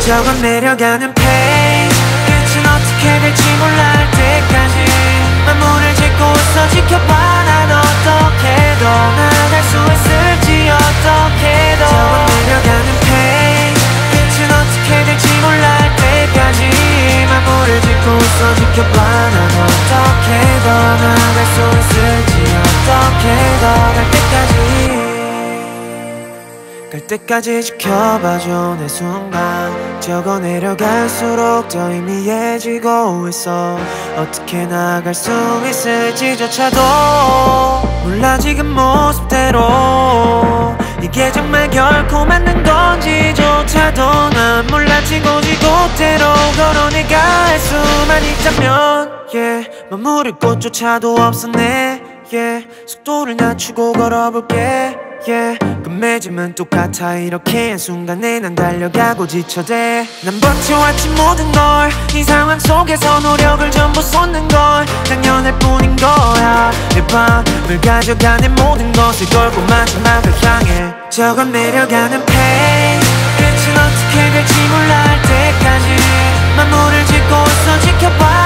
저건 내려가는 페이스 끝은 어떻게 될지 몰라 할 때까지 마무리를 짓고 있어 지켜봐 난 어떻게 더 나아갈 수 있을지 어떻게 더 저건 내려가는 페이스 끝은 어떻게 될지 몰라 할 때까지 마무리를 짓고 있어 지켜봐 난 어떻게 더 나아갈 수 있을지 어떻게 더 갈 때까지 지켜봐줘 내 순간 저거 내려갈수록 더 희미해지고 있어 어떻게 나아갈 수 있을지조차도 몰라 지금 모습대로 이게 정말 결코 맞는 건지조차도 난 몰라 지고 지고대로 걸어 내가 할 수만 있다면 yeah. 마무릴 곳조차도 없었네 yeah. 속도를 낮추고 걸어볼게 yeah. 끝맺음은 똑같아 이렇게 한순간에 난 달려가고 지쳐대 난 버텨왔지 모든 걸 이 상황 속에서 노력을 전부 쏟는 걸 당연할 뿐인 거야 내 밤을 가져가 내 모든 것을 걸고 마지막을 향해 저건 내려가는 페이스 끝은 어떻게 될지 몰라 할 때까지 마무리를 짓고 있어 지켜봐